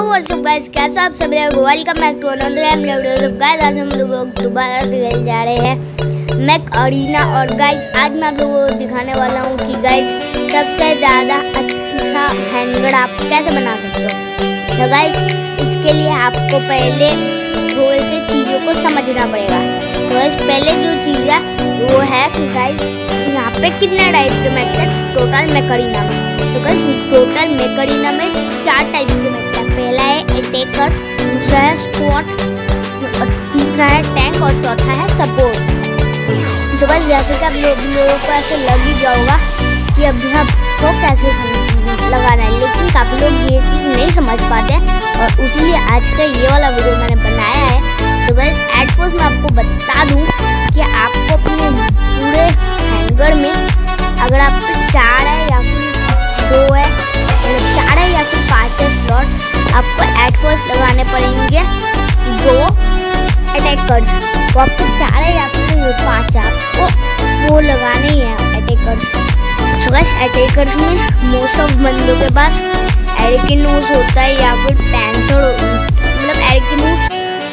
What's up guys, कैसे आप सब लोग? Welcome back to another video. तो गाइस आज हम लोग दोबारा से जा रहे हैं मैक अरीना। और गाइस आज मैं आप लोगों को दिखाने वाला हूँ कि गाइस सबसे ज़्यादा अच्छा हैंगर आप कैसे बना सकते हो। तो गाइस इसके लिए आपको पहले थोड़े से चीज़ों को समझना पड़ेगा। तो गाइस पहले जो चीज़ है वो है कि गाइस यहाँ पे कितने टाइप के मैक्स है टोटल मैक अरीना में। तो गाइस टोटल मैक अरीना में 4 टाइप के मैक्स है। पहला है अटैकर, दूसरा है स्क्वाड, तीसरा है टैंक और चौथा है सपोर्ट। तो बस जैसे कि आप लोगों को ऐसे लग ही जाओगा कि अभी आपको कैसे लगाना है, लेकिन काफ़ी लोग ये चीज़ नहीं समझ पाते और इसीलिए आज का ये वाला वीडियो मैंने बनाया है। तो बस एट फर्स्ट मैं आपको बता दूँ कि आपको अपने पूरे हैंगर में अगर आप पे 4 है या फिर 2 है, 4 है या फिर 5 है स्लॉट, आपको एट फर्स्ट लगाने पड़ेंगे 2 अटैकर्स। वो आपको 4 है या फिर 5 है, आपको वो लगाने ही है अटैकर्स। सो गाइस अटैकर्स में मोस्ट ऑफ बंदों के पास एरिकिनोस होता है या फिर पैंथर, मतलब एरिकिनोस,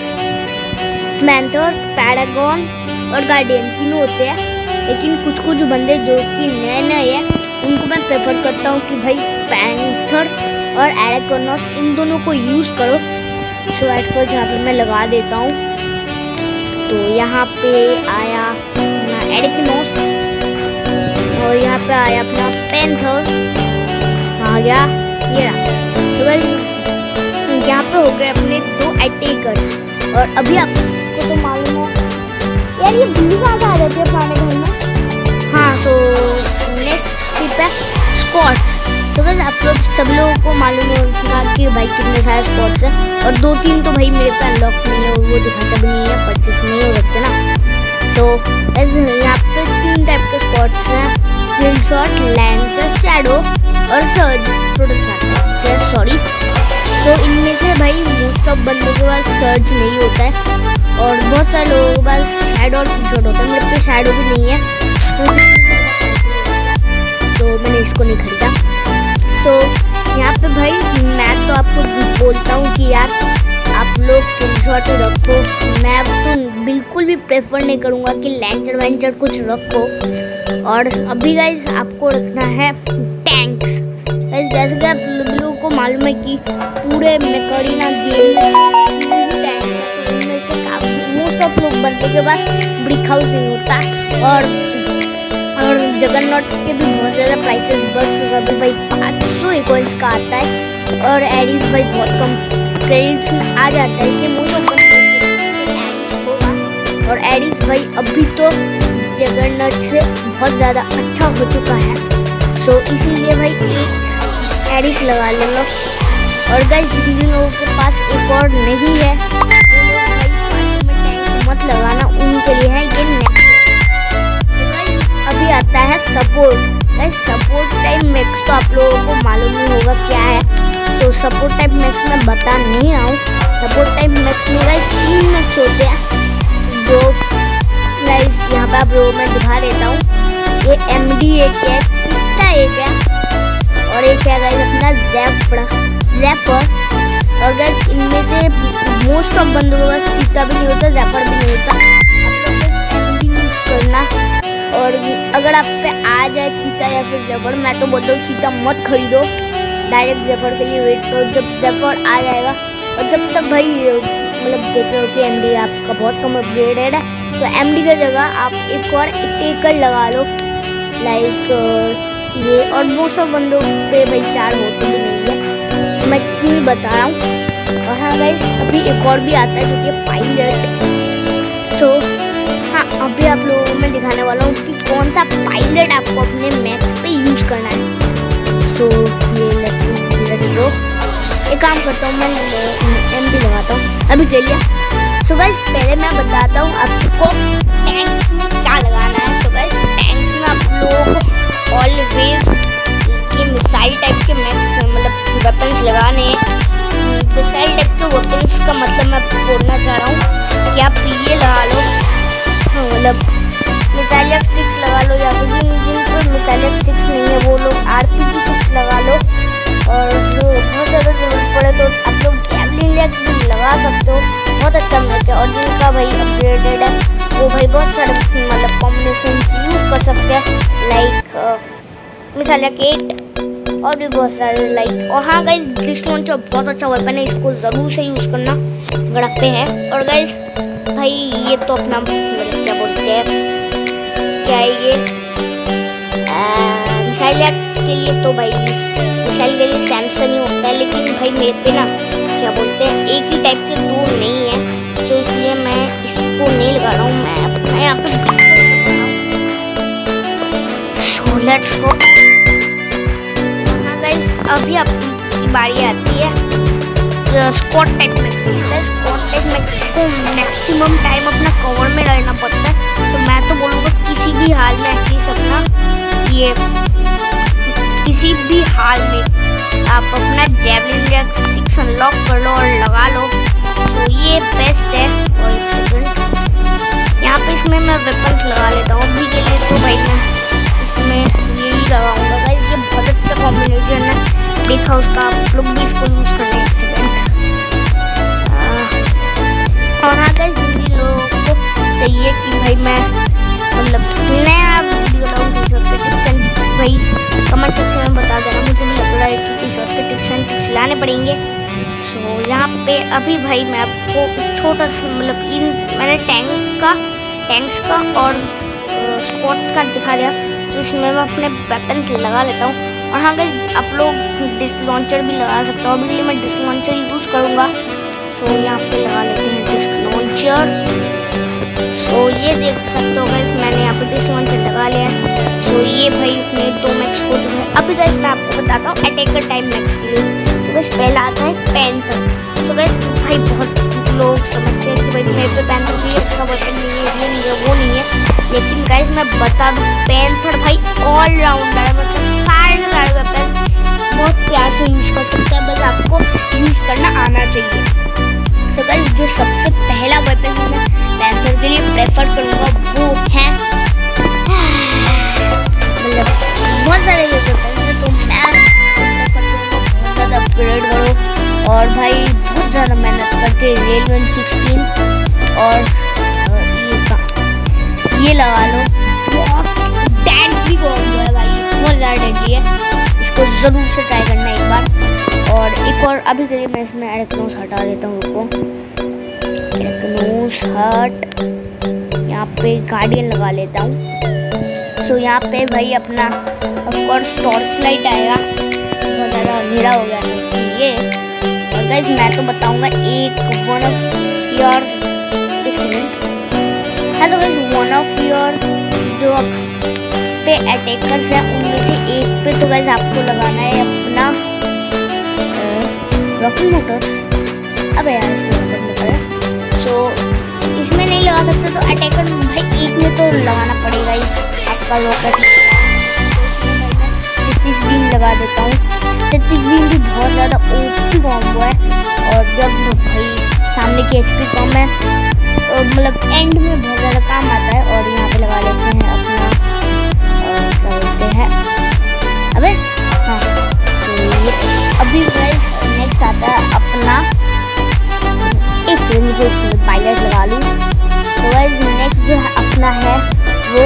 पैंथर, पैरागॉन और गार्डियन तीनों होते हैं। लेकिन कुछ बंदे जो कि नए हैं उनको मैं प्रेफर करता हूँ कि भाई पैंथर और एरिकिनोस इन दोनों को यूज़ करो। सो एट फर्स्ट यहाँ पे मैं लगा देता हूँ। तो यहाँ पे आया अपना एरिकिनोस और यहाँ पे आया अपना पैंथर, आ गया ये रहा। तो बस यहाँ पे हो गए अपने 2 अटैकर्स। और अभी आपको तो मालूम है यार ये बिल्ली कहाँ से आ जाती है पुराने घर में। हाँ तो नेक्स्ट टिप है स्क्वाड्स। तो बस आप लोग सब लोगों को मालूम होगा कि भाई कितने सारे स्क्वाड्स है और 2-3 तो भाई मेरे पे अनलॉक नहीं है, वो दिखाता भी नहीं है, परचेस नहीं हो सकते ना। तो यहाँ पे 3 टाइप के स्क्वाड्स हैं, स्क्रीनशॉट, लैंसर, शैडो और सर्ज प्रोडक्ट, सॉरी। तो इनमें से भाई मोस्ट ऑफ बंदों के पास सर्ज नहीं होता है और बहुत सारे लोगों के पास शैडो और स्क्रीनशॉट होता है। मेरे पे शैडो भी नहीं है तो मैंने इसको नहीं खरीदा। तो यहाँ पे भाई मैं तो आपको बोलता हूँ कि यार आप लोग स्क्रीनशॉट ही रखो। मैं तो बिल्कुल भी प्रेफर नहीं करूँगा कि लैंचर वैंचर कुछ रखो। और अभी गाइज आपको रखना है टैंक्स। जैसे कि आप लोगों को मालूम है कि पूरे मैक अरीना गेम में टैंक है, तो उनमें से मोस्ट ऑफ लोग बंदे के पास ब्रिक हाउस नहीं होता और जगरनॉट के भी बहुत ज़्यादा प्राइसेस बढ़ चुका है भाई। 500 इक्वल्स का आता है और एडिस भाई बहुत कम क्रेडिट्स में आ जाता है, इसलिए मोस्ट ऑफ एडिस होगा। और एडिस भाई अभी तो जगरनॉट से बहुत ज़्यादा अच्छा हो चुका है, तो इसीलिए भाई एक एडिस लगा ले लो। और गाइस जिन लोगों के पास एक और नहीं है वो लोग भाई में टैंक मत लगाना, उनके लिए है ये नेक्स्ट। अभी आता है support. Guys support type mechs तो आप लोगों को मालूम नहीं होगा क्या है, तो सपोर्ट टाइप मैक्स में बता नहीं रहा हूँ। सपोर्ट टाइप मैक्स में गाइस 3 मैक्स होते हैं जो गाइस यहाँ पे आप लोगों में दिखा देता हूँ। ये MD एक है, चिट्टा एक है और एक है गाइस अपना ज़ैपर। और गाइस इनमें से मोस्ट ऑफ बंदों के पास चिट्टा भी नहीं होता, ज़ैपर भी नहीं होता। आप लोग MD यूज़ करना। और अगर आप पे आ जाए चीता या फिर ज़ैपर, मैं तो बोलता हूँ चीता मत खरीदो, डायरेक्ट ज़ैपर के लिए वेट करो जब ज़ैपर आ जाएगा। और जब तक भाई मतलब देख रहे हो कि MD आपका बहुत कम अपग्रेडेड है, तो MD की जगह आप एक और अटैकर लगा लो लाइक ये। और बहुत सब बंदों पे भाई 4 होते भी नहीं है, तो मैं क्यों बता रहा हूँ। और हाँ गाइस अभी एक और भी आता है जो कि पायलट। तो हाँ अभी आप लोगों को मैं दिखाने वाला हूँ कि कौन सा पायलट आपको अपने मैक्स पे यूज़ करना है। तो ये लेट्स गो। एक काम करता हूँ, मैं MD लगाता हूँ अभी के लिए। सो गाइस पहले मैं बताता हूँ आपको टैंक्स में क्या लगाना है। सो गाइस टैंक्स में आप लोगों को ऑलवेज ये मिसाइल टाइप के मैक्स मतलब वेपन्स लगाने हैं। मिसाइल टाइप के वेपन्स का मतलब मैं बोलना चाह रहा हूँ कि आप ये लगा लो, मतलब मिसाइल F6 लगा लो, या फिर जिनको मिसाइल F6 नहीं है वो लोग RPG 6 लगा लो। और जो बहुत ज़्यादा जरूरत पड़े तो आप लोग सकते हैं, लाइक मिसाइल रॉकेट और भी बहुत सारे लाइक। और हाँ गाइस, डिश लॉन्चर बहुत अच्छा वेपन है, इसको ज़रूर से यूज़ करना गड़कते हैं। और गाइस भाई ये तो अपना क्या बोलते हैं, क्या है ये मिसाइल के लिए, तो भाई मिसाइल के लिए सैमसंग ही होता है, लेकिन भाई मेरे पे ना क्या बोलते हैं एक ही टाइप के दो नहीं है, तो इसलिए मैं इसको नहीं लगा रहा हूँ, मैं अपना यहाँ पे लेट्स गो। हाँ गाइस, अभी आपकी बारी आती है squad type mechs. Squad type mechs को मैक्सिमम टाइम अपना कवर में रहना पड़ता है, तो मैं तो बोलूँगा किसी भी हाल में एटलीस्ट अपना ये किसी भी हाल में आप अपना जेवलिन जैक 6 अनलॉक कर लो और लगा लो, तो ये बेस्ट है। और एक सेकंड यहाँ पे इसमें मैं वेपन्स लगा लेता हूँ अभी के लिए, तो भाई मैं इसमें यही लगाऊंगा गाइस, ये बहुत अच्छा कॉम्बिनेशन है, देखा उसका आप लोग भी इसको यूज़ करना। एक सेकंड। और हाँ गाइस, जिन लोगों को चाहिए कि भाई मैं मतलब नया वीडियो लाऊँ भाई कमेंट सेक्शन में बता देना, मुझे भी लग रहा है कि कुछ और टिप्स एंड ट्रिक्स लाने पड़ेंगे। सो यहाँ पे अभी भाई मैं आपको छोटा सा मतलब मैंने टैंक्स का और स्क्वाड का दिखा दिया, तो इसमें मैं अपने वेपन्स लगा लेता हूँ। और हाँ गाइस, आप लोग डिश लॉन्चर भी लगा सकते हो, अभी के लिए मैं डिश लॉन्चर यूज़ करूँगा, तो यहाँ पे लगा लेते हैं डिश लॉन्चर। तो ये देख सकते हो गाइस, मैंने यहाँ पे डिश लॉन्चर लगा लिया है। तो ये भाई अपने 2 मैक्स को जो है, अभी गाइस मैं आपको बताता हूँ अटैकर टाइम मैक्स के लिए। तो गाइस पहला आता है पैंथर। तो गाइस भाई बहुत लोग समझते हैं कि भाई मेरे पे पैंथर भी अच्छा वेपन नहीं है, ये नहीं है, वो नहीं है, लेकिन गाइस मैं बता दूँ पैंथर भाई ऑलराउंडर है, मतलब सारे वेपन बहुत प्यार से यूज़ कर सकते हैं, बस आपको यूज़ करना आना चाहिए। तो गाइस जो सबसे पहला वेपन मैं पैंथर के लिए प्रेफर करूँगा वो है मतलब बहुत सारे वेपन हैं, तो मैं प्रेफर करूँगा बहुत ज़्यादा अपग्रेड करो और भाई बहुत ज़्यादा मेहनत करके रेलवे 16 और ये लगा लो, डेडली कॉम्बो है भाई, बहुत ज़्यादा डेडली है, इसको ज़रूर से ट्राई करना एक बार। और एक और अभी के लिए मैं इसमें एरेक्नोस हटा देता हूँ, रुको एरेक्नोस हट, यहाँ पे गार्डियन लगा लेता हूँ। तो यहाँ पे भाई अपना ऑफकोर्स टॉर्च लाइट आएगा, बहुत ज़्यादा अंधेरा हो गया है इसलिए। और गाइस मैं तो बताऊँगा एक वन ऑफ योर जो पे अटैकर्स हैं उनमें से एक पे तो गाइस आपको लगाना है अपना रॉकेट मोटर। अबे यार इसमें मतलब है, तो इसमें नहीं लगा सकते, तो अटैकर भाई एक में तो लगाना पड़ेगा ही आपका रॉकेट। 33 बीम लगा देता हूँ, 33 बीम भी बहुत ज़्यादा ओपी कॉम्बो है, और जब भाई सामने की HP कम है मतलब एंड में बहुत ज़्यादा काम आता है। और यहाँ पे लगा लेते हैं अपना क्या बोलते हैं, अबे हाँ, तो ये अभी गाइस नेक्स्ट आता है अपना एक सेकंड, मुझे इसमें पायलट लगा लूँ। तो गाइस नेक्स्ट जो अपना है वो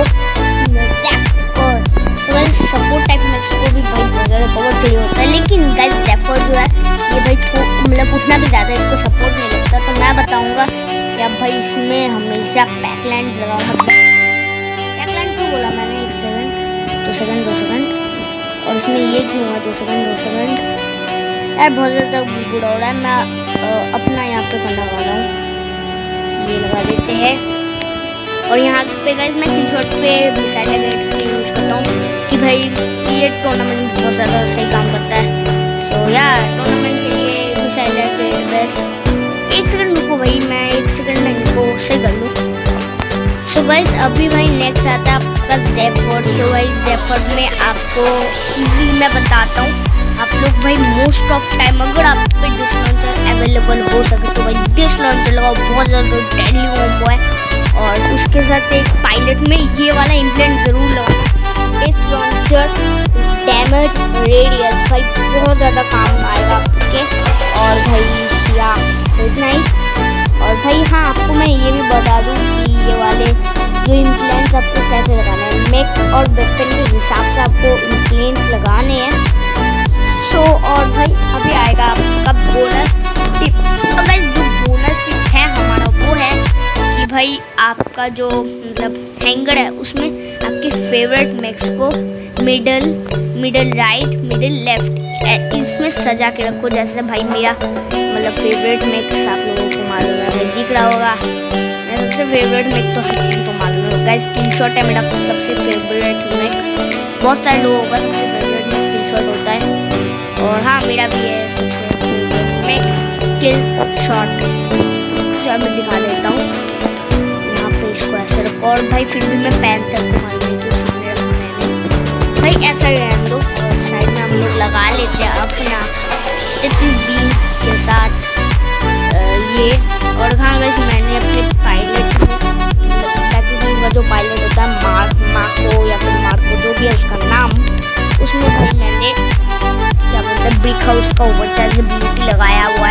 सपोर्ट टाइप मैक्स को भी भाई बहुत ज़्यादा पावर चाहिए होता है, लेकिन गाइस ज़ेफर जो है ये भाई मतलब उतना भी ज़्यादा इसको सपोर्ट नहीं लगता, तो मैं बताऊंगा कि अब भाई इसमें हमेशा पैकलैंड लगाऊंगा। पैकलैंड क्यों बोला मैंने, एक सेकंड 2 सेकंड 2 सेकंड, और इसमें ये क्यों हुआ 2 सेकंड 2 सेकंड यार, बहुत ज़्यादा बुरा हो रहा है। मैं अपना यहाँ पे करने वाला हूँ, ये लगा देते हैं। और यहाँ पे गाइस मैं किल शॉट पे मिसाइल रॉकेट से यूज़ करता हूँ कि भाई ये टूर्नामेंट बहुत ज़्यादा सही काम करता है। सो यार टूर्नामेंट के लिए मिसाइल रॉकेट बेस्ट। एक सेकंड रुको भाई, मैं एक सेकंड में इनको सही कर लूँ। सो गाइस अभी भाई नेक्स्ट आता है आपका ज़ेफर्ड। तो भाई ज़ेफर्ड में आपको इजी मैं बताता हूँ, आप लोग भाई मोस्ट ऑफ टाइम अगर आप पे डिश लॉन्चर अवेलेबल हो सके तो भाई डिश लॉन्चर लगाओ, बहुत ज़्यादा डेडली कॉम्बो है। और उसके साथ एक पायलट में ये वाला इम्प्लेंट ज़रूर लगाओ, डिश लॉन्चर डैमेज रेडियस भाई बहुत ज़्यादा काम आएगा आपके। और भाई या इतना ही। और भाई हाँ आपको मैं ये भी बता दूँ कि ये वाले जो इन्फ्लुएंस आपको कैसे लगाना है, मेक और वेपन के हिसाब से आपको इन्फ्लुएंस लगाने हैं। सो और भाई अभी आएगा आपका बोनस टिप। तो गाइस जो बोनस टिप है हमारा वो है कि भाई आपका जो मतलब हैंगर है उसमें आपके फेवरेट मैक्स को मिडल राइट मिडल लेफ्ट इसमें सजा के रखो। जैसे भाई मेरा मतलब फेवरेट मैक्स आप लोगों को मालूम है, भाई दिख रहा होगा मेरा सबसे फेवरेट मैक्स तो हर किसी को मालूम है गाइस, स्क्रीनशॉट है मेरा सबसे फेवरेट मैक्स। बहुत सारे लोगों का सबसे फेवरेट मैक्स स्क्रीनशॉट होता है और हाँ मेरा भी है सबसे फेवरेट मैक्स किल शॉट। जो मैं दिखा देता हूँ यहाँ पे, इसको ऐसे रखो और भाई फिर भी मैं पैंथर को मार देती हूँ सामने रखा मैंने, भाई ऐसा ही रहने दो। साइड में हम लोग लगा लेते हैं अपना बीम के साथ ये। और हाँ गाइस मैंने अपने पायलट का जो पायलट होता है मार्को या फिर मार्को जो भी है उसका नाम, उसमें भाई मैंने क्या बोलते हैं ब्रिक हाउस का ओवरचार्जेबिलिटी लगाया हुआ